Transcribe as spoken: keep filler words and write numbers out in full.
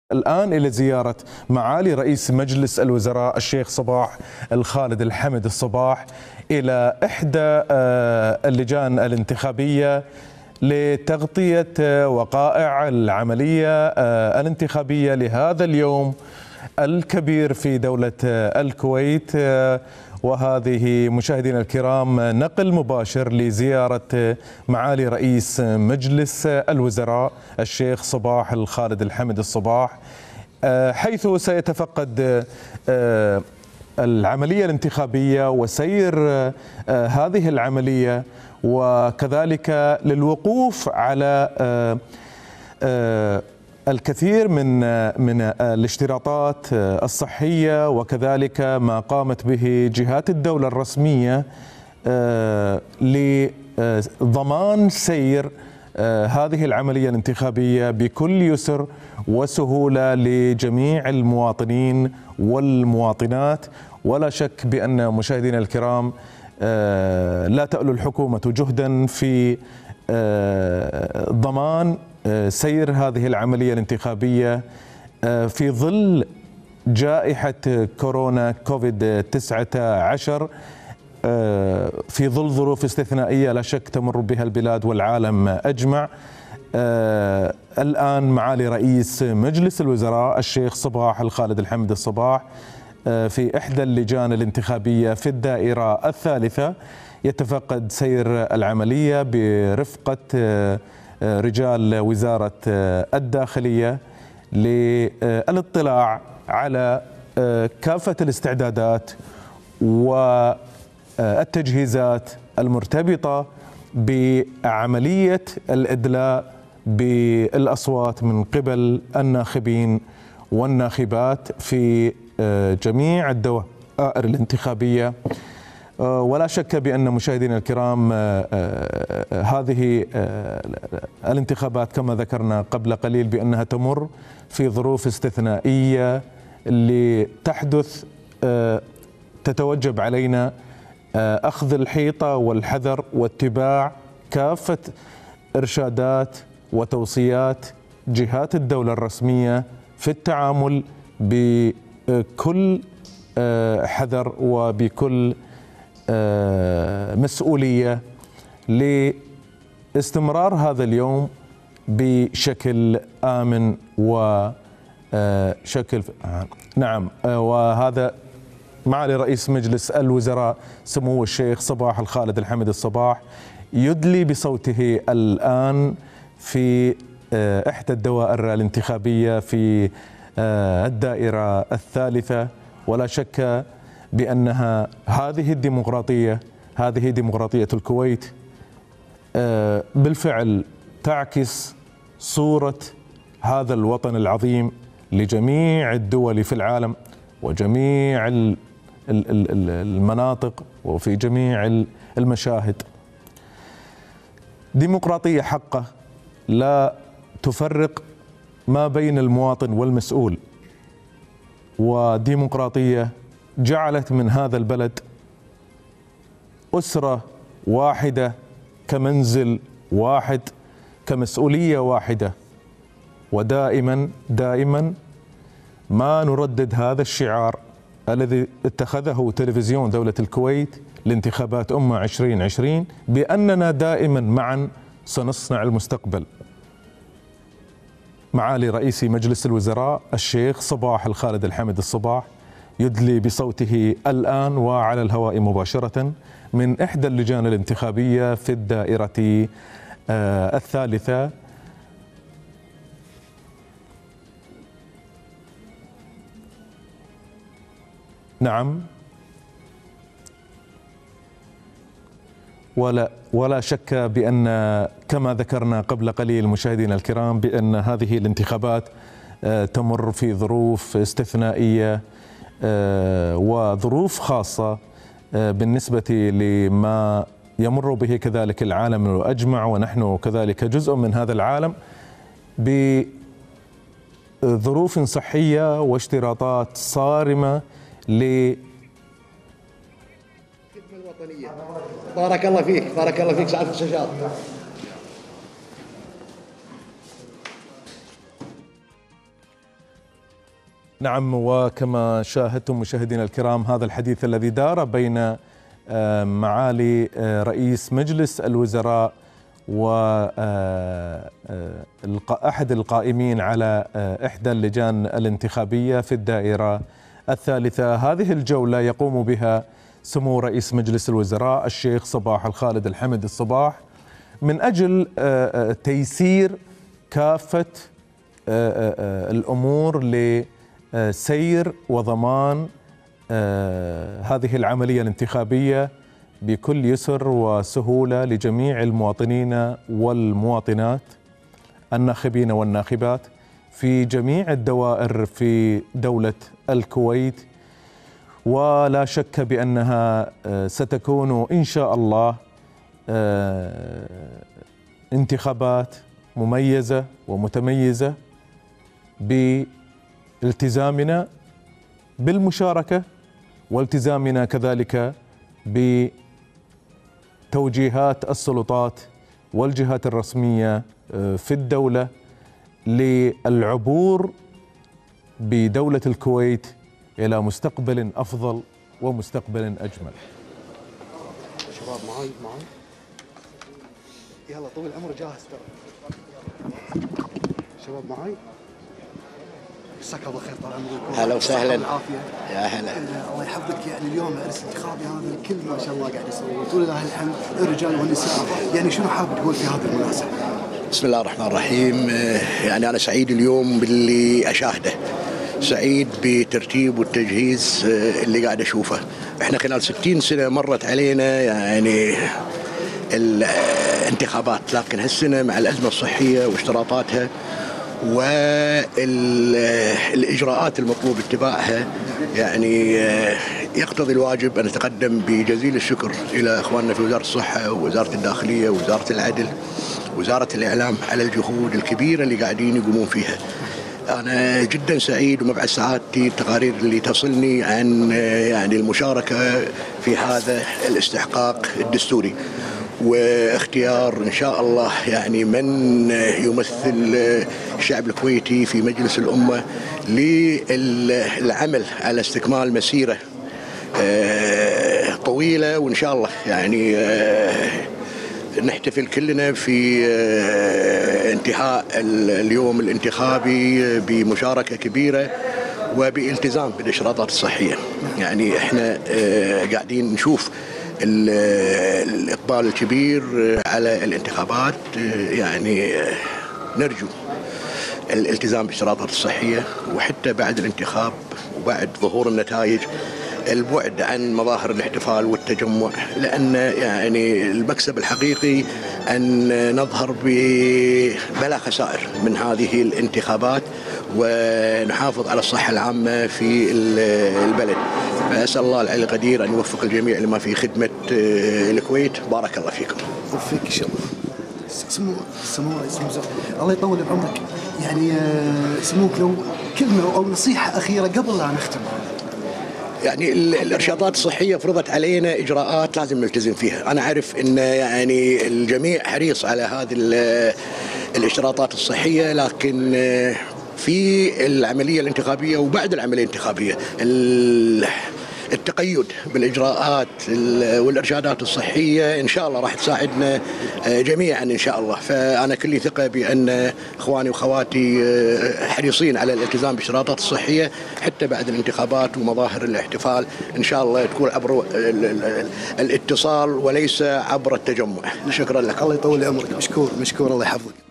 الآن إلى زيارة معالي رئيس مجلس الوزراء الشيخ صباح الخالد الحمد الصباح إلى إحدى اللجان الانتخابية لتغطية وقائع العملية الانتخابية لهذا اليوم الكبير في دولة الكويت. وهذه مشاهدينا الكرام نقل مباشر لزيارة معالي رئيس مجلس الوزراء الشيخ صباح الخالد الحمد الصباح، حيث سيتفقد العملية الانتخابية وسير هذه العملية، وكذلك للوقوف على الكثير من من الاشتراطات الصحية وكذلك ما قامت به جهات الدولة الرسمية لضمان سير هذه العملية الانتخابية بكل يسر وسهولة لجميع المواطنين والمواطنات. ولا شك بأن مشاهدينا الكرام لا تألو الحكومة جهدا في ضمان سير هذه العملية الانتخابية في ظل جائحة كورونا كوفيد تسعة عشر، في ظل ظروف استثنائية لا شك تمر بها البلاد والعالم أجمع. الآن معالي رئيس مجلس الوزراء الشيخ صباح الخالد الحمد الصباح في إحدى اللجان الانتخابية في الدائرة الثالثة يتفقد سير العملية برفقة رجال وزارة الداخلية للاطلاع على كافة الاستعدادات والتجهيزات المرتبطة بعملية الإدلاء بالأصوات من قبل الناخبين والناخبات في جميع الدوائر الانتخابية. ولا شك بأن مشاهدينا الكرام هذه الانتخابات كما ذكرنا قبل قليل بأنها تمر في ظروف استثنائية لتحدث، تتوجب علينا أخذ الحيطة والحذر واتباع كافة إرشادات وتوصيات جهات الدولة الرسمية في التعامل بكل حذر وبكل مسؤولية لاستمرار هذا اليوم بشكل آمن وشكل نعم. وهذا معالي رئيس مجلس الوزراء سمو الشيخ صباح الخالد الحمد الصباح يدلي بصوته الآن في إحدى الدوائر الانتخابية في الدائرة الثالثة. ولا شك بأنها هذه الديمقراطية هذه ديمقراطية الكويت بالفعل تعكس صورة هذا الوطن العظيم لجميع الدول في العالم وجميع المناطق وفي جميع المشاهد. ديمقراطية حقة لا تفرق ما بين المواطن والمسؤول، وديمقراطية جعلت من هذا البلد أسرة واحدة كمنزل واحد كمسؤولية واحدة. ودائما دائما ما نردد هذا الشعار الذي اتخذه تلفزيون دولة الكويت لانتخابات أمة عشرين عشرين بأننا دائما معا سنصنع المستقبل. معالي رئيس مجلس الوزراء الشيخ صباح الخالد الحمد الصباح يدلي بصوته الآن وعلى الهواء مباشرة من إحدى اللجان الانتخابية في الدائرة الثالثة. نعم، ولا ولا شك بأن كما ذكرنا قبل قليل مشاهدينا الكرام بأن هذه الانتخابات تمر في ظروف استثنائية وظروف خاصة بالنسبة لما يمر به كذلك العالم أجمع، ونحن كذلك جزء من هذا العالم، بظروف صحية واشتراطات صارمة ل الوطنية. بارك الله فيك، بارك الله فيك سعادة الشجاع. نعم، وكما شاهدتم مشاهدينا الكرام هذا الحديث الذي دار بين معالي رئيس مجلس الوزراء وأحد القائمين على إحدى اللجان الانتخابية في الدائرة الثالثة. هذه الجولة يقوم بها سمو رئيس مجلس الوزراء الشيخ صباح الخالد الحمد الصباح من أجل تيسير كافة الأمور لسير وضمان هذه العملية الانتخابية بكل يسر وسهولة لجميع المواطنين والمواطنات الناخبين والناخبات في جميع الدوائر في دولة الكويت. ولا شك بأنها ستكون إن شاء الله انتخابات مميزة ومتميزة بالتزامنا بالمشاركة والتزامنا كذلك بتوجيهات السلطات والجهات الرسمية في الدولة للعبور بدولة الكويت إلى مستقبل أفضل ومستقبل أجمل. شباب معاي معاي يلا طول العمر جاهز ترى. شباب معاي مساك الله خير طال عمرك. هلا وسهلا. العافيه يا هلا. الله يحفظك. يعني اليوم العرس الانتخابي هذا الكل ما شاء الله قاعد يصور ولله الحمد الرجال والنساء. يعني شنو حاب تقول في هذه المناسبه؟ بسم الله الرحمن الرحيم. يعني أنا سعيد اليوم باللي أشاهده، سعيد بترتيب والتجهيز اللي قاعد أشوفه. إحنا خلال ستين سنة مرت علينا يعني الانتخابات، لكن هالسنة مع الأزمة الصحية واشتراطاتها والإجراءات المطلوب اتباعها يعني يقتضي الواجب أن نتقدم بجزيل الشكر إلى إخواننا في وزارة الصحة ووزارة الداخلية ووزارة العدل وزارة الإعلام على الجهود الكبيرة اللي قاعدين يقومون فيها. أنا جدا سعيد ومبعث سعادتي التقارير اللي تصلني عن يعني المشاركة في هذا الاستحقاق الدستوري واختيار إن شاء الله يعني من يمثل الشعب الكويتي في مجلس الأمة للعمل على استكمال مسيرة طويلة، وإن شاء الله يعني نحتفل كلنا في انتهاء اليوم الانتخابي بمشاركة كبيرة وبالتزام بالإشراطات الصحية. يعني احنا قاعدين نشوف الإقبال الكبير على الانتخابات، يعني نرجو الالتزام بالإشراطات الصحية، وحتى بعد الانتخاب وبعد ظهور النتائج البعد عن مظاهر الاحتفال والتجمع، لأن يعني المكسب الحقيقي أن نظهر بلا خسائر من هذه الانتخابات ونحافظ على الصحة العامة في البلد. فأسأل الله العلي القدير أن يوفق الجميع لما في خدمة الكويت. بارك الله فيكم. وفيك إن شاء الله. سمو سمو سمو الله يطول بعمرك. يعني سموك لو كلمة أو نصيحة أخيرة قبل لا نختم. يعني الإرشادات الصحية فرضت علينا إجراءات لازم نلتزم فيها. أنا أعرف أن يعني الجميع حريص على هذه الإشراطات الصحية، لكن في العملية الانتخابية وبعد العملية الانتخابية التقيد بالإجراءات والإرشادات الصحية إن شاء الله راح تساعدنا جميعا إن شاء الله. فأنا كلي ثقة بأن إخواني وأخواتي حريصين على الالتزام بالإشراطات الصحية حتى بعد الانتخابات ومظاهر الاحتفال إن شاء الله تكون عبر الاتصال وليس عبر التجمع. شكرا لك. الله يطول عمرك. مشكور مشكور. الله يحفظك.